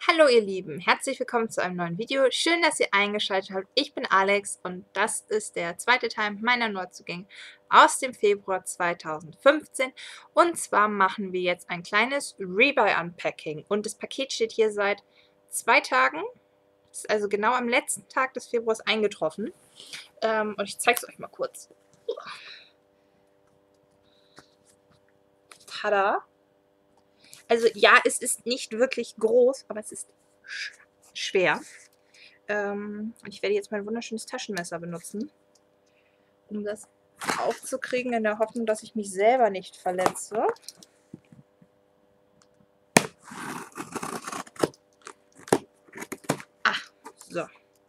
Hallo ihr Lieben, herzlich willkommen zu einem neuen Video. Schön, dass ihr eingeschaltet habt. Ich bin Alex und das ist der zweite Teil meiner Neuzugänge aus dem Februar 2015. Und zwar machen wir jetzt ein kleines Rebuy-Unpacking. Und das Paket steht hier seit 2 Tagen. Das ist also genau am letzten Tag des Februars eingetroffen. Und ich zeige es euch mal kurz. Tada! Also ja, es ist nicht wirklich groß, aber es ist schwer. Und ich werde jetzt mein wunderschönes Taschenmesser benutzen, um das aufzukriegen, in der Hoffnung, dass ich mich selber nicht verletze. So.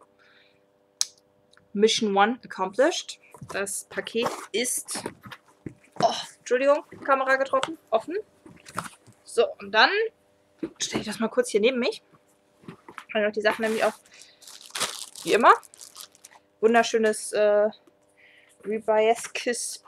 Mission 1 accomplished. Das Paket ist... Oh, Entschuldigung, Kamera getroffen, offen. So, und dann stelle ich das mal kurz hier neben mich. Kann ich auch die Sachen nämlich auch, wie immer, wunderschönes Rebuy-eskes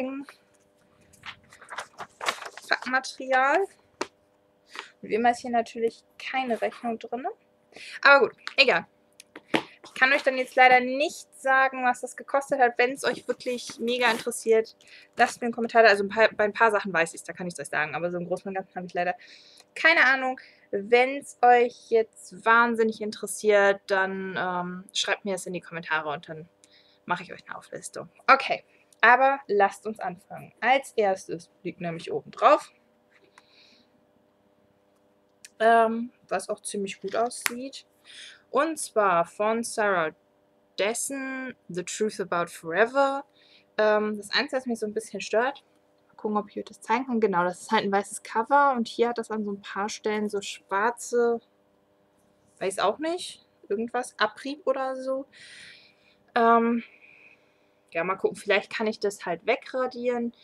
Packmaterial. Und wie immer ist hier natürlich keine Rechnung drin. Aber gut, egal. Ich kann euch dann jetzt leider nicht sagen, was das gekostet hat. Wenn es euch wirklich mega interessiert, lasst mir einen Kommentar da. Also bei ein paar Sachen weiß ich es, da kann ich es euch sagen. Aber so im Großen und Ganzen habe ich leider keine Ahnung. Wenn es euch jetzt wahnsinnig interessiert, dann schreibt mir das in die Kommentare und dann mache ich euch eine Auflistung. Okay, aber lasst uns anfangen. Als erstes liegt nämlich oben drauf, was auch ziemlich gut aussieht. Und zwar von Sarah Dessen, The Truth About Forever. Das Einzige, was mich so ein bisschen stört, mal gucken, ob ich euch das zeigen kann. Genau, das ist halt ein weißes Cover und hier hat das an so ein paar Stellen so schwarze, weiß auch nicht, irgendwas, Abrieb oder so. Ja, mal gucken, vielleicht kann ich das halt wegradieren.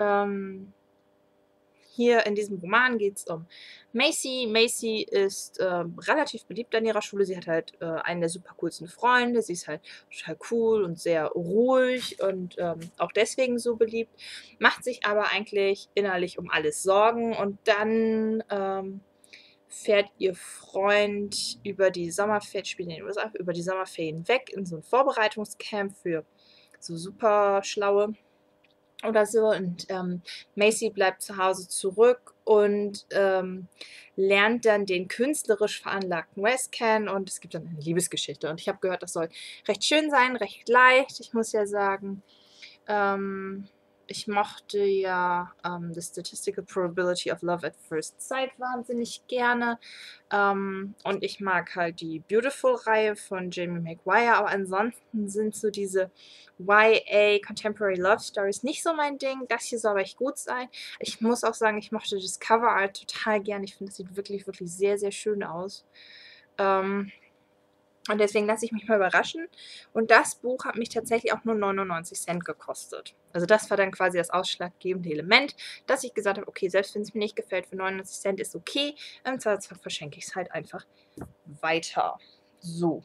Hier in diesem Roman geht es um Macy. Macy ist relativ beliebt an ihrer Schule. Sie hat halt einen der super coolsten Freunde. Sie ist halt total cool und sehr ruhig und auch deswegen so beliebt. Macht sich aber eigentlich innerlich um alles Sorgen. Und dann fährt ihr Freund über die Sommerferien, spielt in den USA, über die Sommerferien weg in so ein Vorbereitungscamp für so super schlaue oder so. Und Macy bleibt zu Hause zurück und lernt dann den künstlerisch veranlagten Wes kennen und es gibt dann eine Liebesgeschichte. Und ich habe gehört, das soll recht schön sein, recht leicht. Ich muss ja sagen, ich mochte ja The Statistical Probability of Love at First Sight wahnsinnig gerne. Und ich mag halt die Beautiful-Reihe von Jamie Maguire. Aber ansonsten sind so diese YA Contemporary Love Stories nicht so mein Ding. Das hier soll aber echt gut sein. Ich muss auch sagen, ich mochte das Cover Art total gern. Ich finde, das sieht wirklich, wirklich sehr, sehr schön aus. Und deswegen lasse ich mich mal überraschen. Und das Buch hat mich tatsächlich auch nur 99 Cent gekostet. Also das war dann quasi das ausschlaggebende Element, dass ich gesagt habe, okay, selbst wenn es mir nicht gefällt, für 99 Cent ist okay. Im Zweifelsfall verschenke ich es halt einfach weiter. So.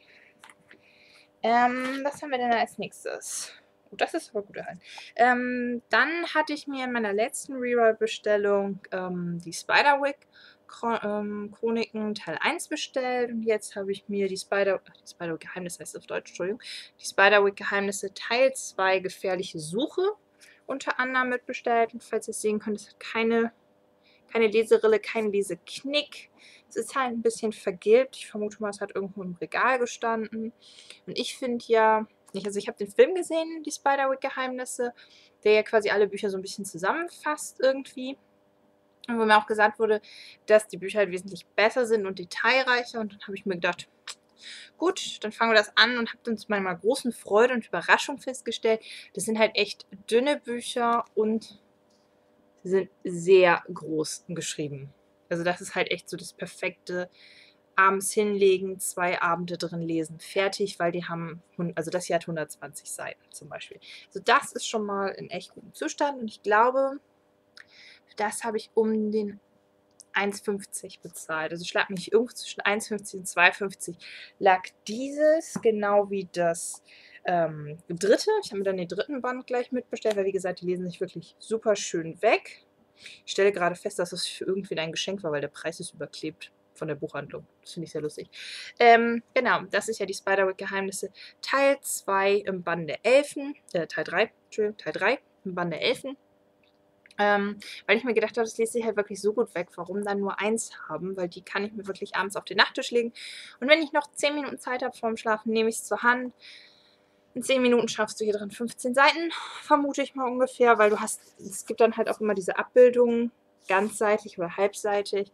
Was haben wir denn als nächstes? Oh, das ist aber gut erhalten. Dann hatte ich mir in meiner letzten Reroll-Bestellung die Spiderwick Chroniken Teil 1 bestellt und jetzt habe ich mir die Spiderwick Geheimnisse heißt es auf Deutsch, Entschuldigung, die Spiderwick Geheimnisse Teil 2 gefährliche Suche unter anderem mitbestellt und falls ihr es sehen könnt, es hat keine Leserille, kein Leseknick. Es ist halt ein bisschen vergilbt. Ich vermute mal, es hat irgendwo im Regal gestanden. Und ich finde ja, also ich habe den Film gesehen, die Spiderwick-Geheimnisse, der ja quasi alle Bücher so ein bisschen zusammenfasst irgendwie. Und wo mir auch gesagt wurde, dass die Bücher halt wesentlich besser sind und detailreicher. Und dann habe ich mir gedacht, gut, dann fangen wir das an und habe dann zu meiner großen Freude und Überraschung festgestellt, das sind halt echt dünne Bücher und sind sehr groß geschrieben. Also das ist halt echt so das perfekte abends hinlegen, 2 Abende drin lesen, fertig, weil die haben, also das hier hat 120 Seiten zum Beispiel. Also das ist schon mal in echt gutem Zustand und ich glaube, das habe ich um den 1,50 bezahlt. Also schlag mich irgendwo zwischen 1,50 und 2,50 lag dieses, genau wie das dritte. Ich habe mir dann den dritten Band gleich mitbestellt, weil wie gesagt, die lesen sich wirklich super schön weg. Ich stelle gerade fest, dass das für irgendwen ein Geschenk war, weil der Preis ist überklebt. von der Buchhandlung. Das finde ich sehr lustig. Genau, das ist ja die Spiderwick-Geheimnisse Teil 2 im Bann der Elfen, Teil 3, Entschuldigung, Teil 3 im Bann der Elfen. Weil ich mir gedacht habe, das lese ich halt wirklich so gut weg. Warum dann nur eins haben? Weil die kann ich mir wirklich abends auf den Nachttisch legen. Und wenn ich noch 10 Minuten Zeit habe vorm Schlafen, nehme ich es zur Hand. In 10 Minuten schaffst du hier drin 15 Seiten, vermute ich mal ungefähr, weil es gibt dann halt auch immer diese Abbildungen, ganzseitig oder halbseitig.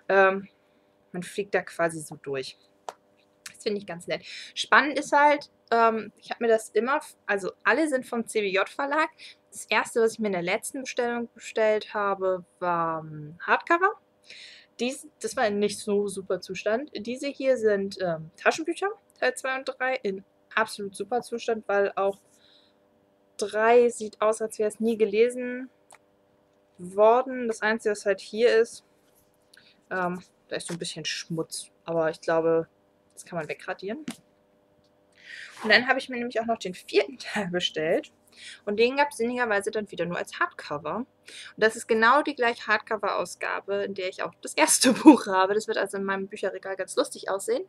Man fliegt da quasi so durch. Das finde ich ganz nett. Spannend ist halt, ich habe mir das immer, also alle sind vom CBJ-Verlag. Das erste, was ich mir in der letzten Bestellung bestellt habe, war Hardcover. Das war in nicht so super Zustand. Diese hier sind Taschenbücher, Teil 2 und 3, in absolut super Zustand, weil auch 3 sieht aus, als wäre es nie gelesen worden. Das Einzige, was halt hier ist, da ist so ein bisschen Schmutz, aber ich glaube, das kann man wegradieren. Und dann habe ich mir nämlich auch noch den 4. Teil bestellt. Und den gab es sinnigerweise dann wieder nur als Hardcover. Und das ist genau die gleiche Hardcover-Ausgabe, in der ich auch das erste Buch habe. Das wird also in meinem Bücherregal ganz lustig aussehen.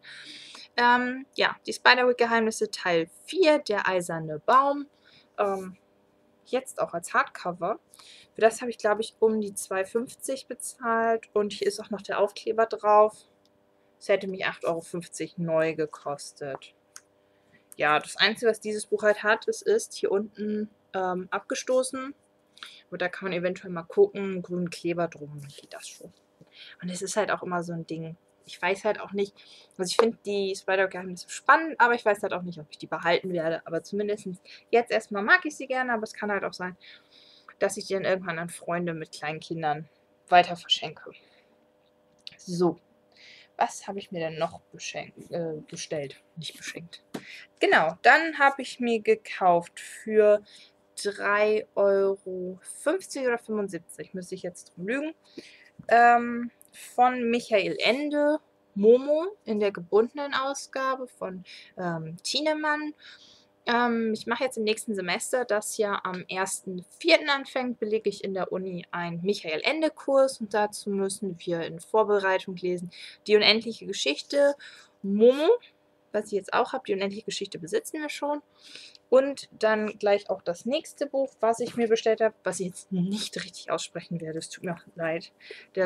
Ja, die Spiderwick-Geheimnisse Teil 4, der eiserne Baum. Jetzt auch als Hardcover. Für das habe ich, glaube ich, um die 2,50 € bezahlt. Und hier ist auch noch der Aufkleber drauf. Es hätte mich 8,50 € neu gekostet. Ja, das Einzige, was dieses Buch halt hat, ist hier unten abgestoßen. Und da kann man eventuell mal gucken, grünen Kleber drum, dann geht das schon. Und es ist halt auch immer so ein Ding. Ich weiß halt auch nicht, also ich finde die Spider-Geheimnisse spannend, aber ich weiß halt auch nicht, ob ich die behalten werde. Aber zumindest jetzt erstmal mag ich sie gerne, aber es kann halt auch sein, dass ich die dann irgendwann an Freunde mit kleinen Kindern weiter verschenke. So, was habe ich mir denn noch bestellt? Nicht beschenkt. Genau, dann habe ich mir gekauft für 3,50 € oder 75, müsste ich jetzt drum lügen. Von Michael Ende, Momo in der gebundenen Ausgabe von Thienemann. Ich mache jetzt im nächsten Semester, das ja am 1.4. anfängt, belege ich in der Uni einen Michael Ende Kurs und dazu müssen wir in Vorbereitung lesen Die unendliche Geschichte, Momo, was ich jetzt auch habe. Die unendliche Geschichte besitzen wir schon. Und dann gleich auch das nächste Buch, was ich mir bestellt habe, was ich jetzt nicht richtig aussprechen werde, es tut mir auch leid. Der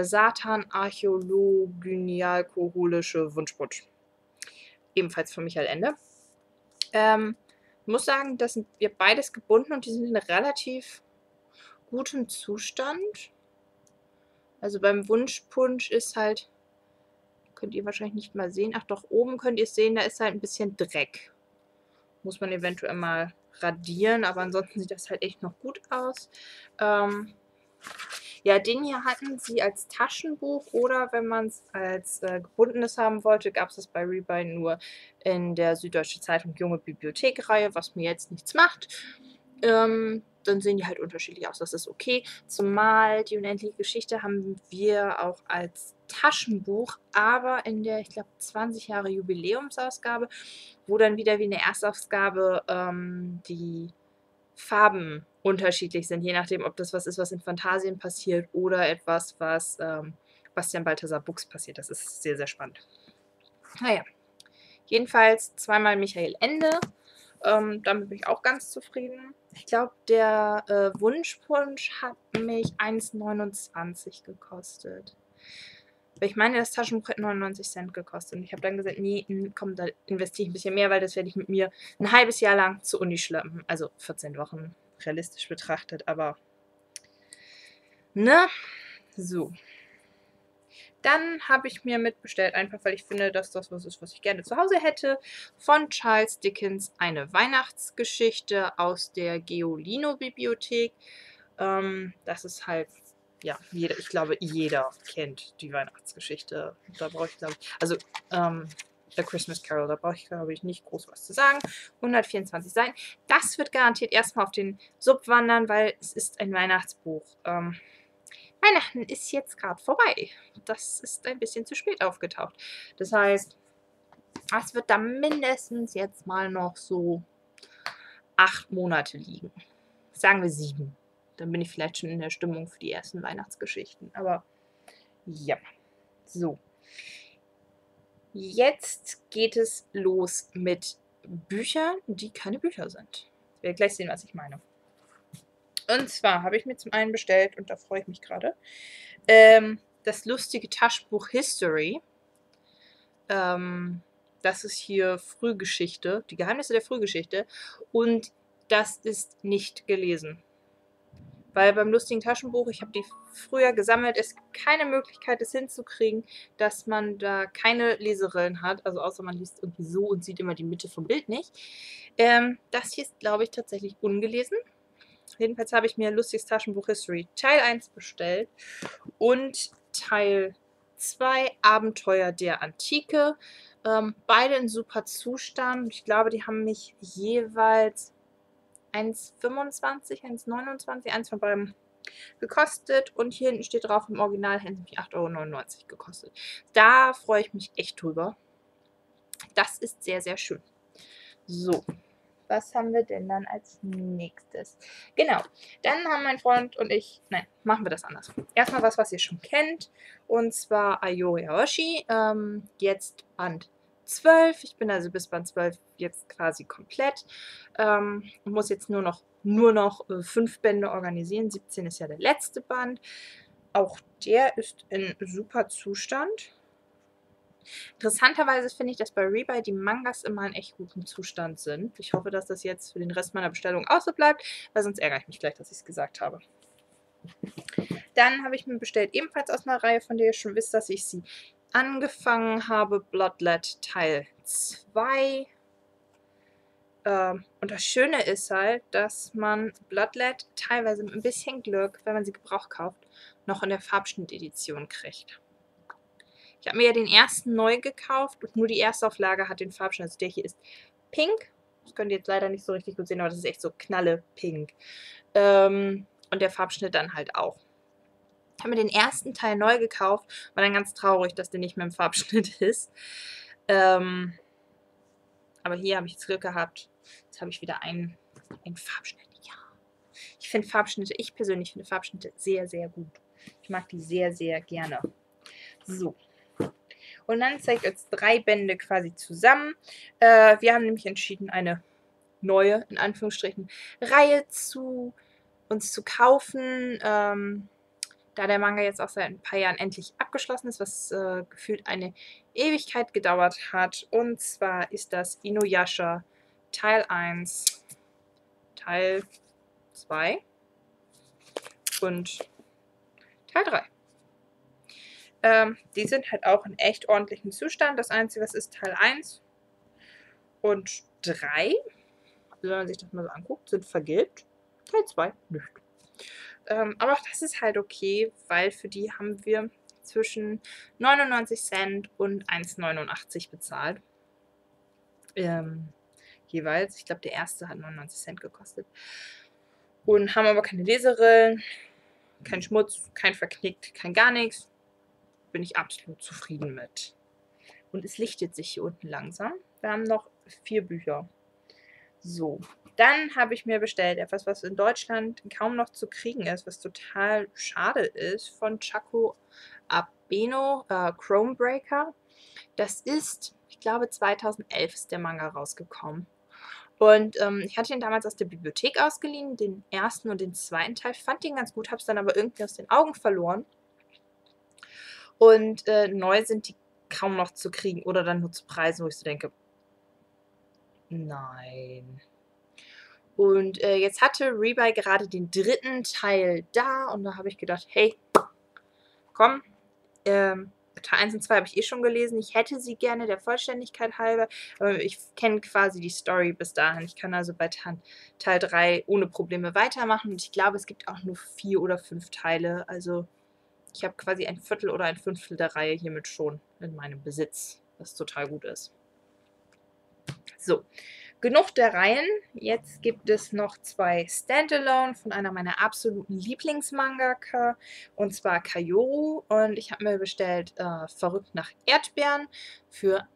Satan-Archäologialkoholische Wunschputsch. Ebenfalls von Michael Ende. Ich muss sagen, das sind wir beides gebunden und die sind in relativ gutem Zustand. Also beim Wunschpunsch ist halt, könnt ihr wahrscheinlich nicht mal sehen, ach doch, oben könnt ihr es sehen, da ist halt ein bisschen Dreck. Muss man eventuell mal radieren, aber ansonsten sieht das halt echt noch gut aus. Ja, den hier hatten sie als Taschenbuch oder wenn man es als gebundenes haben wollte, gab es das bei Rebuy nur in der Süddeutsche Zeitung Junge Bibliothekreihe, was mir jetzt nichts macht. Dann sehen die halt unterschiedlich aus, das ist okay. Zumal die unendliche Geschichte haben wir auch als Taschenbuch, aber in der, ich glaube, 20 Jahre Jubiläumsausgabe, wo dann wieder wie in der Erstausgabe die Farben unterschiedlich sind, je nachdem, ob das was ist, was in Phantasien passiert oder etwas, was Bastian Balthasar Buchs passiert. Das ist sehr, sehr spannend. Naja, jedenfalls zweimal Michael Ende. Damit bin ich auch ganz zufrieden. Ich glaube, der Wunschpunsch hat mich 1,29 € gekostet. Ich meine, das Taschenbuch hat 99 Cent gekostet. Und ich habe dann gesagt, nee, komm, da investiere ich ein bisschen mehr, weil das werde ich mit mir ein halbes Jahr lang zur Uni schleppen. Also 14 Wochen realistisch betrachtet, aber ne? So. Dann habe ich mir mitbestellt, einfach weil ich finde, dass das was ist, was ich gerne zu Hause hätte, von Charles Dickens eine Weihnachtsgeschichte aus der Geolino-Bibliothek. Das ist halt, ja, ich glaube, jeder kennt die Weihnachtsgeschichte. Da brauche ich, glaube ich, also A Christmas Carol, da brauche ich, glaube ich, nicht groß was zu sagen. 124 Seiten. Das wird garantiert erstmal auf den Sub wandern, weil es ist ein Weihnachtsbuch. Weihnachten ist jetzt gerade vorbei. Das ist ein bisschen zu spät aufgetaucht. Das heißt, es wird da mindestens jetzt mal noch so 8 Monate liegen. Sagen wir 7. Dann bin ich vielleicht schon in der Stimmung für die ersten Weihnachtsgeschichten. Aber ja, so. Jetzt geht es los mit Büchern, die keine Bücher sind. Ich werde gleich sehen, was ich meine. Und zwar habe ich mir zum einen bestellt, und da freue ich mich gerade, das lustige Taschenbuch History. Das ist hier Frühgeschichte, die Geheimnisse der Frühgeschichte. Und das ist nicht gelesen. Weil beim lustigen Taschenbuch, ich habe die früher gesammelt, es gibt keine Möglichkeit, es hinzukriegen, dass man da keine Leserillen hat. Also außer man liest irgendwie so und sieht immer die Mitte vom Bild nicht. Das hier ist, glaube ich, tatsächlich ungelesen. Jedenfalls habe ich mir Lustiges Taschenbuch History Teil 1 bestellt und Teil 2 Abenteuer der Antike. Beide in super Zustand. Ich glaube, die haben mich jeweils 1,25, 1,29, eins von beiden gekostet. Und hier hinten steht drauf, im Original hätten sie mich 8,99 € gekostet. Da freue ich mich echt drüber. Das ist sehr, sehr schön. So, was haben wir denn dann als nächstes? Genau, dann haben mein Freund und ich, nein, machen wir das anders. Erstmal was ihr schon kennt, und zwar Ayori Aoshi, jetzt Band 12. Ich bin also bis Band 12 jetzt quasi komplett und muss jetzt nur noch 5 Bände organisieren. 17 ist ja der letzte Band. Auch der ist in super Zustand. Interessanterweise finde ich, dass bei Rebuy die Mangas immer in echt gutem Zustand sind. Ich hoffe, dass das jetzt für den Rest meiner Bestellung auch so bleibt, weil sonst ärgere ich mich gleich, dass ich es gesagt habe. Dann habe ich mir bestellt, ebenfalls aus einer Reihe, von der ihr schon wisst, dass ich sie angefangen habe, Bloodlet Teil 2. Und das Schöne ist halt, dass man Bloodlet teilweise mit ein bisschen Glück, wenn man sie gebraucht kauft, noch in der Farbschnittedition kriegt. Ich habe mir ja den ersten neu gekauft und nur die Erstauflage hat den Farbschnitt. Also der hier ist pink. Das könnt ihr jetzt leider nicht so richtig gut sehen, aber das ist echt so knalle pink. Und der Farbschnitt dann halt auch. Ich habe mir den ersten Teil neu gekauft, war dann ganz traurig, dass der nicht mehr im Farbschnitt ist. Aber hier habe ich jetzt Glück gehabt. Jetzt habe ich wieder einen Farbschnitt. Ja. Ich persönlich finde Farbschnitte sehr, sehr gut. Ich mag die sehr, sehr gerne. So. Und dann zeigt uns 3 Bände quasi zusammen. Wir haben nämlich entschieden, eine neue, in Anführungsstrichen, Reihe uns zu kaufen. Da der Manga jetzt auch seit ein paar Jahren endlich abgeschlossen ist, was gefühlt eine Ewigkeit gedauert hat. Und zwar ist das Inuyasha Teil 1, Teil 2 und Teil 3. Die sind halt auch in echt ordentlichem Zustand. Das Einzige, was ist Teil 1 und 3, also wenn man sich das mal so anguckt, sind vergilbt. Teil 2 nicht. Aber auch das ist halt okay, weil für die haben wir zwischen 99 Cent und 1,89 bezahlt. Jeweils. Ich glaube, der erste hat 99 Cent gekostet. Und haben aber keine Leserillen, kein Schmutz, kein verknickt, kein gar nichts. Bin ich absolut zufrieden mit. Und es lichtet sich hier unten langsam. Wir haben noch 4 Bücher. So, dann habe ich mir bestellt etwas, was in Deutschland kaum noch zu kriegen ist, was total schade ist, von Chaco Abeno, Chronebreaker. Das ist, ich glaube 2011 ist der Manga rausgekommen. Und ich hatte ihn damals aus der Bibliothek ausgeliehen, den ersten und den zweiten Teil. Fand den ganz gut, habe es dann aber irgendwie aus den Augen verloren. Und neu sind die kaum noch zu kriegen oder dann nur zu Preisen, wo ich so denke, nein. Und jetzt hatte Rebuy gerade den 3. Teil da und da habe ich gedacht, hey, komm, Teil 1 und 2 habe ich eh schon gelesen. Ich hätte sie gerne der Vollständigkeit halber, aber ich kenne quasi die Story bis dahin. Ich kann also bei Teil 3 ohne Probleme weitermachen und ich glaube, es gibt auch nur 4 oder 5 Teile, also ich habe quasi ein Viertel oder ein Fünftel der Reihe hiermit schon in meinem Besitz, was total gut ist. So, genug der Reihen. Jetzt gibt es noch 2 Standalone von einer meiner absoluten Lieblingsmangaka, und zwar Kayoru. Und ich habe mir bestellt Verrückt nach Erdbeeren für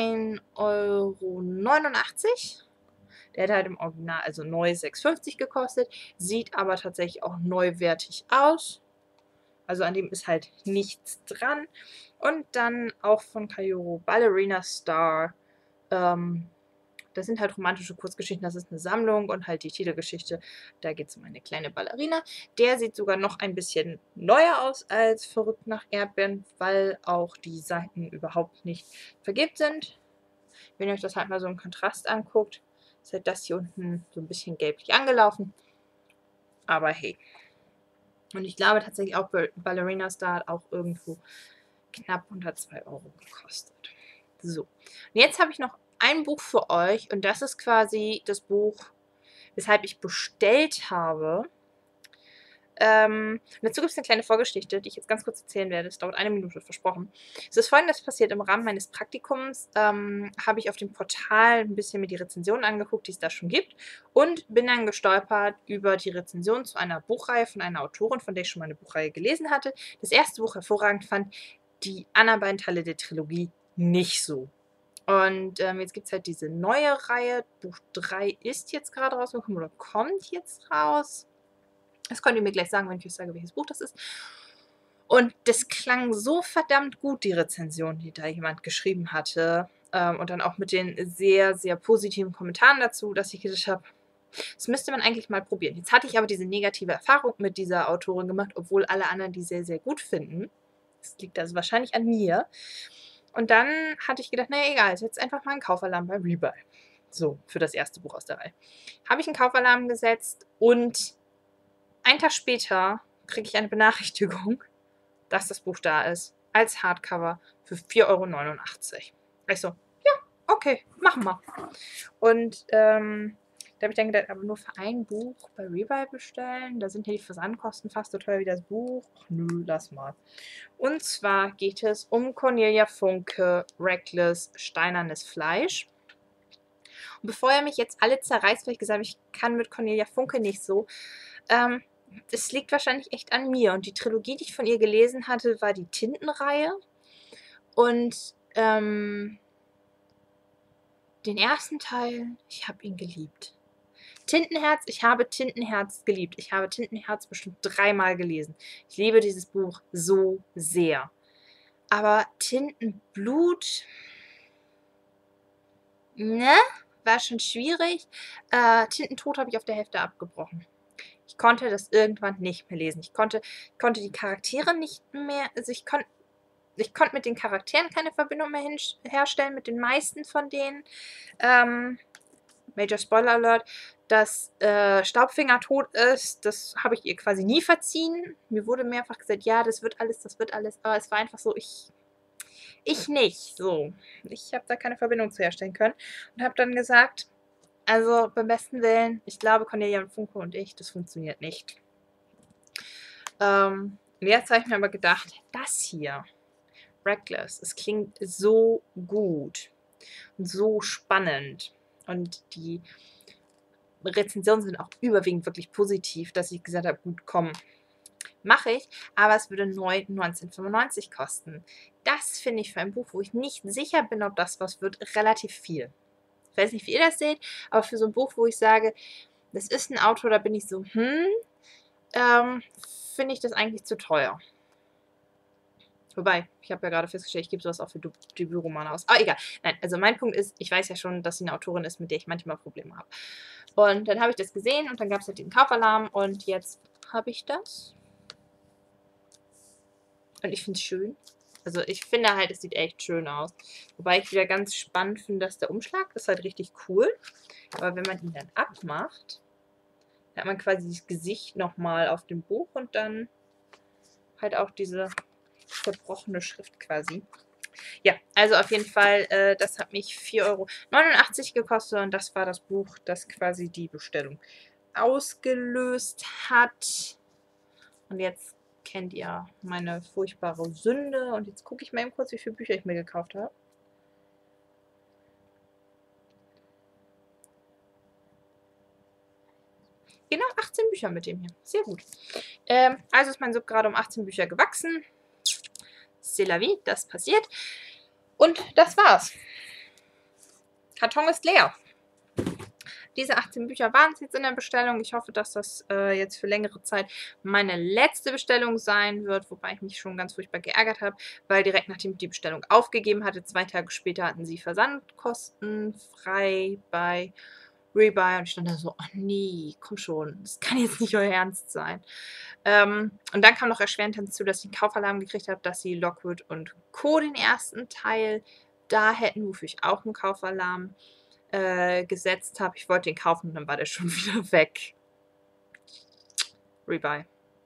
1,89 €. Der hat halt im Original, also neu, 6,50 € gekostet, sieht aber tatsächlich auch neuwertig aus. Also an dem ist halt nichts dran. Und dann auch von Kaoru Ballerina Star. Das sind halt romantische Kurzgeschichten, das ist eine Sammlung und halt die Titelgeschichte, da geht es um eine kleine Ballerina. Der sieht sogar noch ein bisschen neuer aus als Verrückt nach Erdbeeren, weil auch die Seiten überhaupt nicht vergilbt sind. Wenn ihr euch das halt mal so im Kontrast anguckt, ist halt das hier unten so ein bisschen gelblich angelaufen. Aber hey. Und ich glaube tatsächlich auch Ballerina Star hat auch irgendwo knapp unter 2 € gekostet. So. Und jetzt habe ich noch ein Buch für euch und das ist quasi das Buch, weshalb ich bestellt habe. Dazu gibt es eine kleine Vorgeschichte, die ich jetzt ganz kurz erzählen werde. Es dauert 1 Minute, versprochen. Es ist Folgendes passiert: Im Rahmen meines Praktikums habe ich auf dem Portal ein bisschen mir die Rezensionen angeguckt, die es da schon gibt, und bin dann gestolpert über die Rezension zu einer Buchreihe von einer Autorin, von der ich schon mal eine Buchreihe gelesen hatte. Das erste Buch hervorragend fand, die anderen beiden Teile der Trilogie nicht so. Und jetzt gibt es halt diese neue Reihe. Buch 3 ist jetzt gerade rausgekommen oder kommt jetzt raus. Das könnt ihr mir gleich sagen, wenn ich euch sage, welches Buch das ist. Und das klang so verdammt gut, die Rezension, die da jemand geschrieben hatte. Und dann auch mit den sehr, sehr positiven Kommentaren dazu, dass ich gedacht habe, das müsste man eigentlich mal probieren. Jetzt hatte ich aber diese negative Erfahrung mit dieser Autorin gemacht, obwohl alle anderen die sehr, sehr gut finden. Das liegt also wahrscheinlich an mir. Und dann hatte ich gedacht, naja, egal, jetzt einfach mal einen Kaufalarm bei Rebuy. So, für das erste Buch aus der Reihe. Habe ich einen Kaufalarm gesetzt und einen Tag später kriege ich eine Benachrichtigung, dass das Buch da ist, als Hardcover für 4,89 €. Ich so, ja, okay, machen wir. Und da habe ich dann gedacht, aber nur für ein Buch bei Rebuy bestellen? Da sind ja die Versandkosten fast so teuer wie das Buch. Ach nö, lass mal. Und zwar geht es um Cornelia Funke, Reckless, Steinernes Fleisch. Und bevor ihr mich jetzt alle zerreißt, weil ich gesagt habe, ich kann mit Cornelia Funke nicht so, das liegt wahrscheinlich echt an mir. Und die Trilogie, die ich von ihr gelesen hatte, war die Tintenreihe. Und den ersten Teil, ich habe ihn geliebt. Tintenherz, ich habe Tintenherz geliebt. Ich habe Tintenherz bestimmt 3-mal gelesen. Ich liebe dieses Buch so sehr. Aber Tintenblut, ne, war schon schwierig. Tintentod habe ich auf der Hälfte abgebrochen. Ich konnte das irgendwann nicht mehr lesen. Ich konnte die Charaktere nicht mehr, also ich konnte mit den Charakteren keine Verbindung mehr herstellen, mit den meisten von denen. Major Spoiler Alert, dass Staubfinger tot ist, das habe ich ihr quasi nie verziehen. Mir wurde mehrfach gesagt, ja, das wird alles, aber es war einfach so, ich nicht, so. Ich habe da keine Verbindung zu herstellen können und habe dann gesagt, also beim besten Willen, ich glaube, Cornelia Funke und ich, das funktioniert nicht. Jetzt habe ich mir aber gedacht, das hier, Reckless, es klingt so gut und so spannend. Und die Rezensionen sind auch überwiegend wirklich positiv, dass ich gesagt habe, gut, komm, mache ich, aber es würde neu 19,95 € kosten. Das finde ich für ein Buch, wo ich nicht sicher bin, ob das was wird, relativ viel. Ich weiß nicht, wie ihr das seht, aber für so ein Buch, wo ich sage, das ist ein Autor, da bin ich so, finde ich das eigentlich zu teuer. Wobei, ich habe ja gerade festgestellt, ich gebe sowas auch für Debütromane aus. Aber egal. Nein, also mein Punkt ist, ich weiß ja schon, dass sie eine Autorin ist, mit der ich manchmal Probleme habe. Und dann habe ich das gesehen und dann gab es halt den Kaufalarm und jetzt habe ich das. Und ich finde es schön. Also ich finde halt, es sieht echt schön aus. Wobei ich wieder ganz spannend finde, dass der Umschlag ist halt richtig cool. Aber wenn man ihn dann abmacht, dann hat man quasi das Gesicht nochmal auf dem Buch und dann halt auch diese verbrochene Schrift quasi. Ja, also auf jeden Fall, das hat mich 4,89 € gekostet und das war das Buch, das quasi die Bestellung ausgelöst hat. Und jetzt kennt ihr meine furchtbare Sünde. Und jetzt gucke ich mal eben kurz, wie viele Bücher ich mir gekauft habe. Genau 18 Bücher mit dem hier. Sehr gut. Also ist mein Sub gerade um 18 Bücher gewachsen. C'est la vie, das passiert. Und das war's. Karton ist leer. diese 18 Bücher waren es jetzt in der Bestellung. Ich hoffe, dass das jetzt für längere Zeit meine letzte Bestellung sein wird, wobei ich mich schon ganz furchtbar geärgert habe, weil direkt nachdem ich die Bestellung aufgegeben hatte, 2 Tage später hatten sie versandkostenfrei bei Rebuy und ich stand da so: „Oh ne, komm schon, das kann jetzt nicht euer Ernst sein." Und dann kam noch erschwerend hinzu, dass ich 'n Kaufalarm gekriegt habe, dass sie Lockwood und Co. den ersten Teil da hätten, wofür ich auch 'n Kaufalarm gesetzt habe. Ich wollte den kaufen und dann war der schon wieder weg. Rebuy.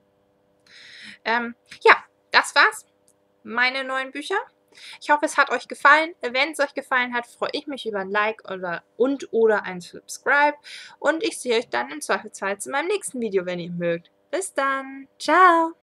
Ja, das war's. Meine neuen Bücher. Ich hoffe, es hat euch gefallen. Wenn es euch gefallen hat, freue ich mich über ein Like oder ein Subscribe. Und ich sehe euch dann im Zweifelsfall zu meinem nächsten Video, wenn ihr mögt. Bis dann. Ciao.